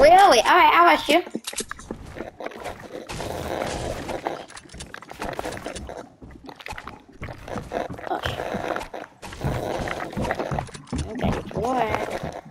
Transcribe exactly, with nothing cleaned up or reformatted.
Really? Alright, I'll rush you. Oh, shit. Okay, four.